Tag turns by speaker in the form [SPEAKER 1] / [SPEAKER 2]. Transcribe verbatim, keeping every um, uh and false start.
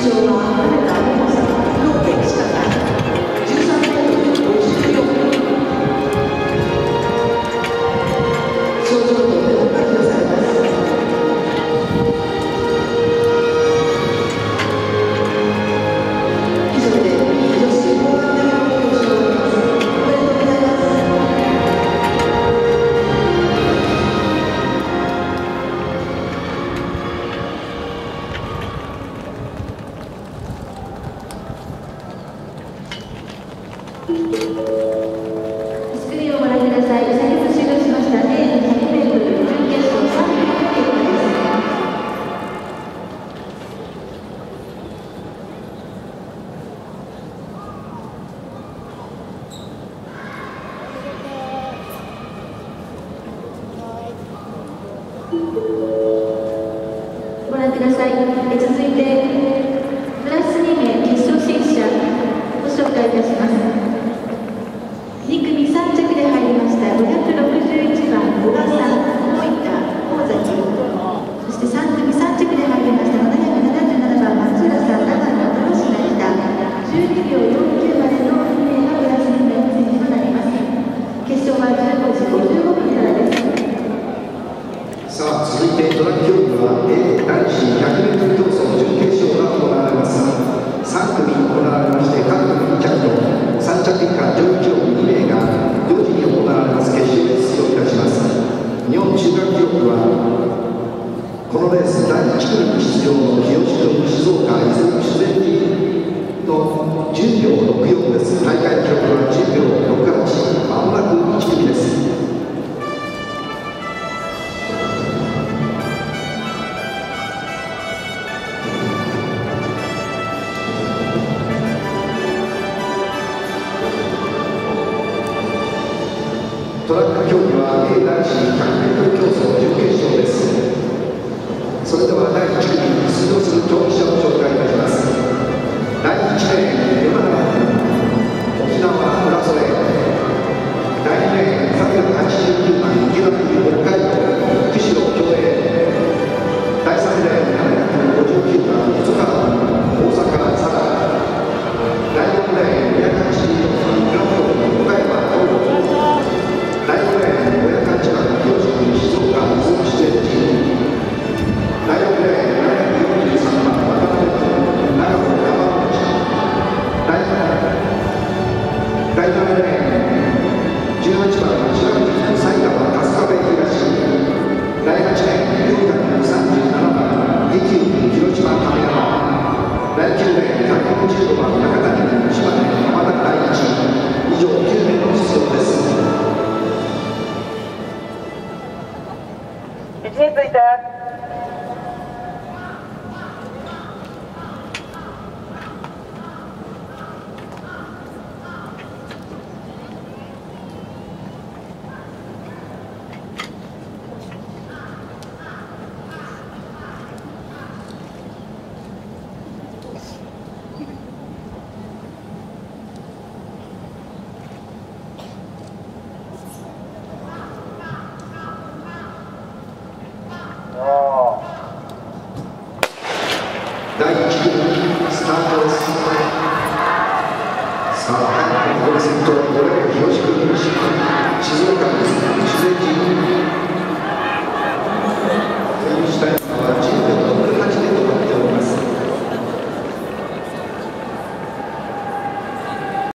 [SPEAKER 1] ご覧ください。え続いてプラスにめい決勝進出者ご紹介いたします。にくみさん着で入りましたごひゃくろくじゅういちばん小川さん、大分大崎、そしてさんくみさん着で入りましたななひゃくななじゅうななばん松浦さん、長野豊島北、じゅうにびょうよんきゅうまでのにめいがプラスにめいの選手となります。決勝はじゅうごじごじゅうごふんからです。
[SPEAKER 2] さあ続いてトラック競技は A 男子 ひゃくメートル 競争準決勝が行われます。さんくみ行われまして各組に着とさん着以下上位競技にめいが同時に行われます決勝に出場いたします。日本中学記録はこのレースだいいち組に出場の日吉と静岡伊豆修善寺のじゅうびょうろくよんです。大会記録はじゅうびょうろくはち、まもなくいち組です。トラック競技は A 男子 ひゃくメートル 競争準決勝です。それではだいいち組に出場する競技者を紹介いたします。だいいちレーン山田、沖縄浦添、だいにレーンさんびゃくはちじゅうきゅうばん池田北海道釧路競泳、だいさんレーンななひゃくごじゅうきゅうばん細川大阪佐賀、だいよんレーンにひゃくはちじゅうよんばん倉本岡山東郷、だいごレーンごひゃくはちばん清志静岡伊豆修善寺、だいろくレーンななひゃくよんじゅうさんばん渡辺長野山口、だいななレーンじゅうはちばん千葉県埼玉春日部東、だいはちレーンよんひゃくさんじゅうななばん利休広島亀山、だいきゅうレーンひゃくろくじゅうごばん中谷島根浜田第一、以上きゅうめいの出場です。
[SPEAKER 3] 位置について
[SPEAKER 2] だいいち組スタートです。さあ、ここで先頭、これで広島、静岡、修善寺。